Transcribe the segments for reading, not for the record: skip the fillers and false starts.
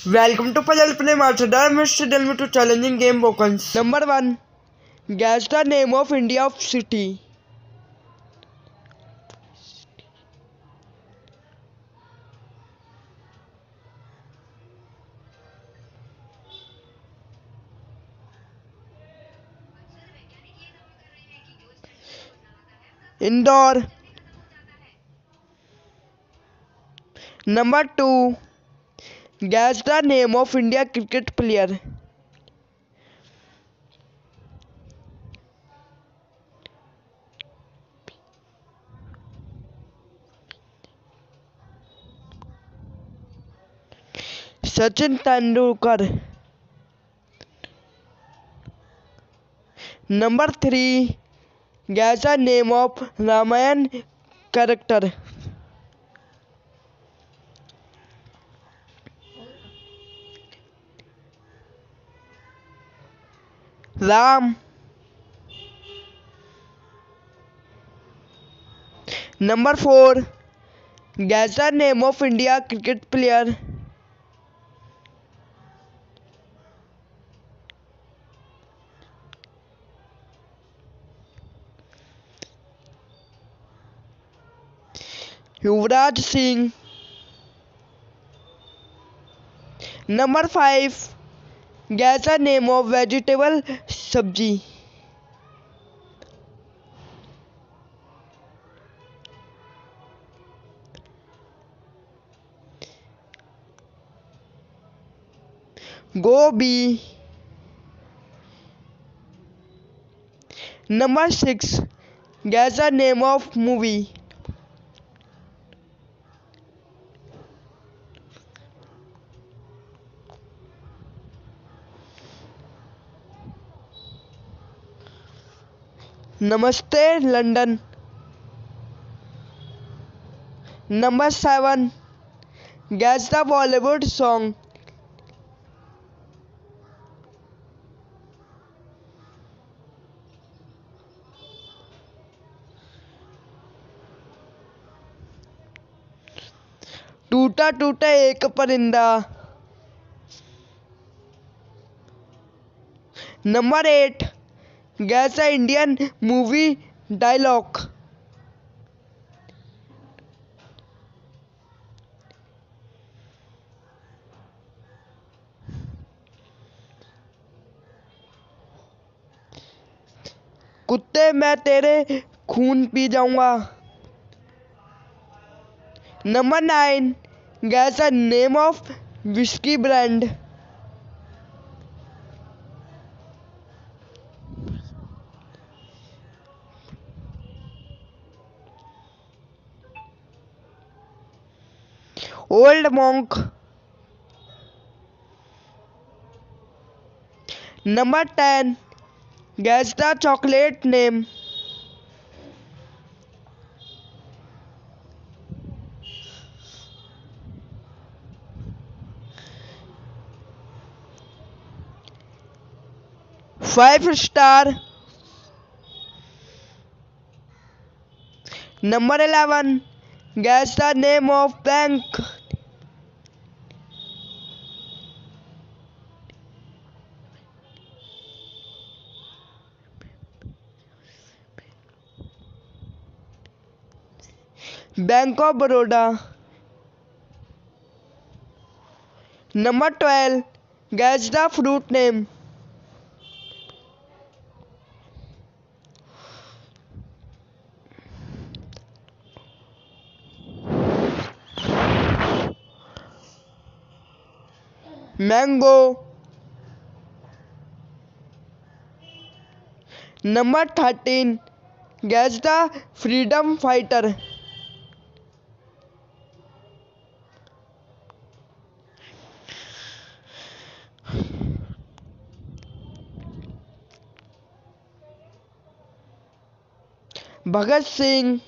Welcome to Puzzle Play Master. Mr. Tell me to challenging game opens. Number 1. Guess the name of India of city. Indore. Number 2. Guess the name of India cricket player. Sachin Tendulkar. Number 3. Guess the name of Ramayan character. Ram. Number 4. Guess the name of India cricket player. Yuvraj Singh. Number 5. Guess the name of vegetable sabji. Gobi. Number 6. Guess the name of movie. Namaste London. Number 7. Guess the Bollywood song. टूटा टूटा एक परिंदा. Number 8. Guess the Indian movie dialogue. कुत्ते मैं तेरे खून P जाऊंगा. Number 9. Guess the name of whiskey brand. Old Monk. Number 10. Guess the chocolate name. Five star. Number 11. Guess the name of bank. Bank of Baroda. Number 12. Guess the fruit name. Mango. Number 13. Guess the freedom fighter. Bhagat Singh.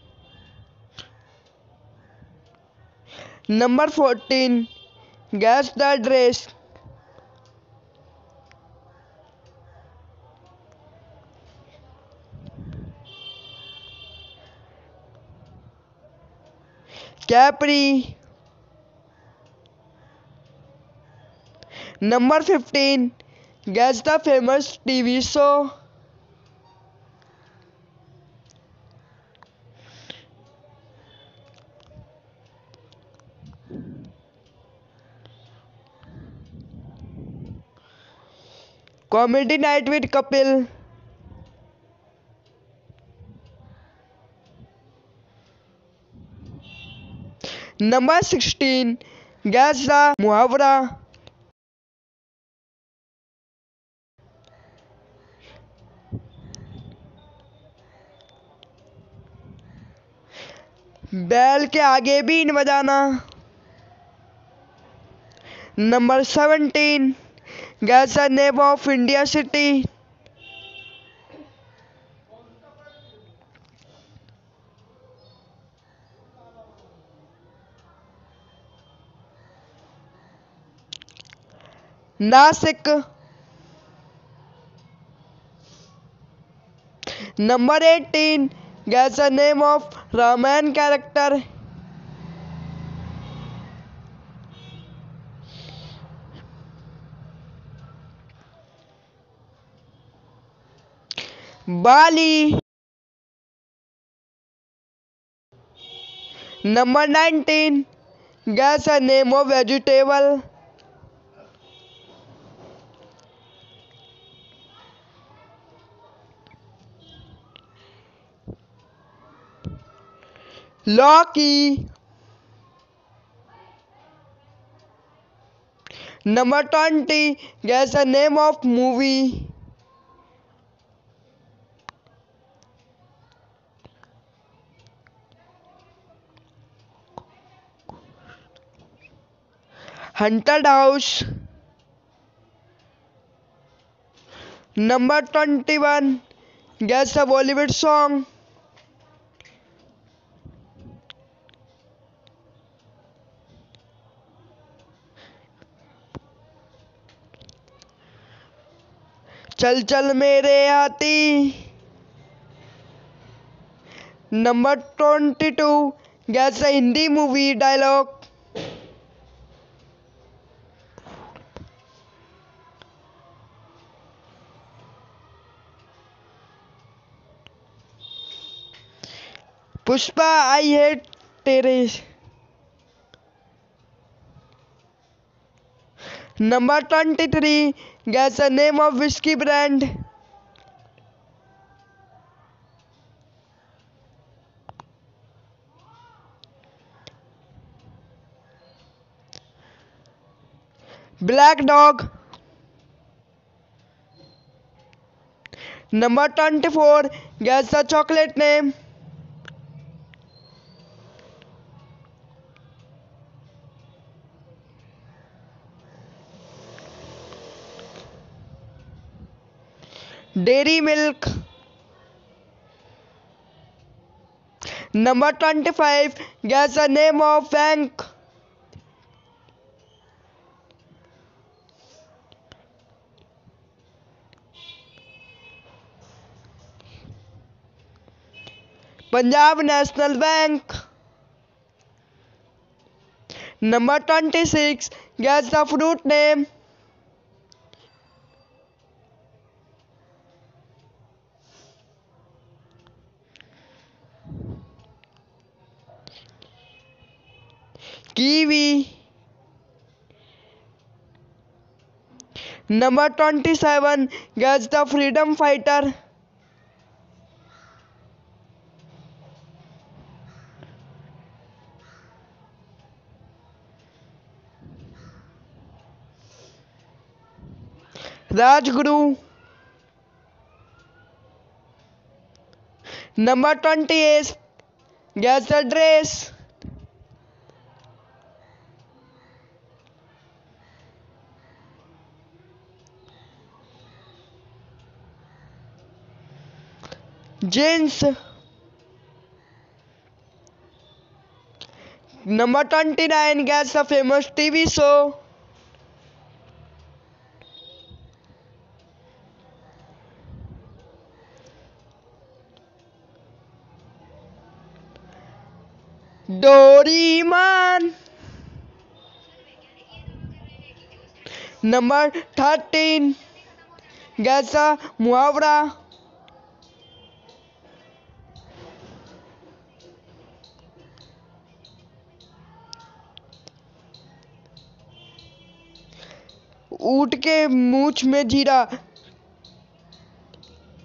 Number 14. Guess the dress. Capri. Number 15. Guess the famous TV show. Comedy Night with Kapil. Number 16. Guess the Muhavra. बैल के आगे been बजाना. Number 17. Guess the name of India city. Nasik. Number 18. Guess the name of Ramayana character. Bali. Number 19. Guess the name of vegetable. Loki. Number 20. Guess the name of movie. Haunted House. Number 21. Guess the Bollywood song. चल चल मेरे हाथी. Number 22. Guess the Hindi movie dialogue. Pushpa, I hate terrace. Number 23. Guess the name of whiskey brand. Black Dog. Number 24. Guess the chocolate name. Dairy Milk. Number 25. Guess the name of bank. Punjab National Bank. Number 26. Guess the fruit name. Kiwi. Number 27. Guess the freedom fighter. Rajguru. Number 28. Guess the dress. Jeans. Number 29. Guess the famous TV show. Doraemon. Number 13, guess का मुहावरा। ऊँट के मूंछ में जीरा।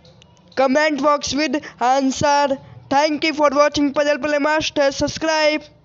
Comment box with answer. Thank you for watching Puzzle Play Master. Subscribe.